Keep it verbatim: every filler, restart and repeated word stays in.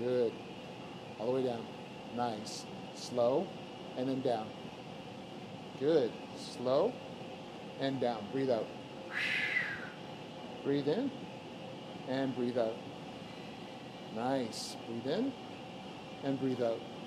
Good. All the way down. Nice. Slow, and then down. Good. Slow, and down. Breathe out. Breathe in, and breathe out. Nice. Breathe in, and breathe out.